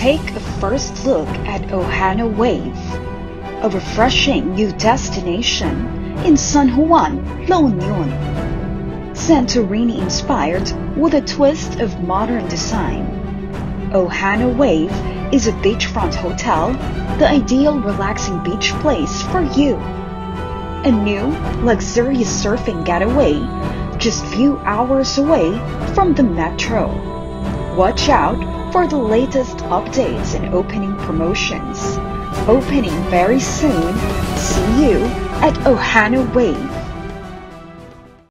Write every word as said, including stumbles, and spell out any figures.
Take a first look at Ohanawave, a refreshing new destination in San Juan, La Union. Santorini inspired with a twist of modern design. Ohanawave is a beachfront hotel, the ideal relaxing beach place for you. A new, luxurious surfing getaway just few hours away from the metro. Watch out for the latest updates and opening promotions. Opening very soon. See you at Ohanawave.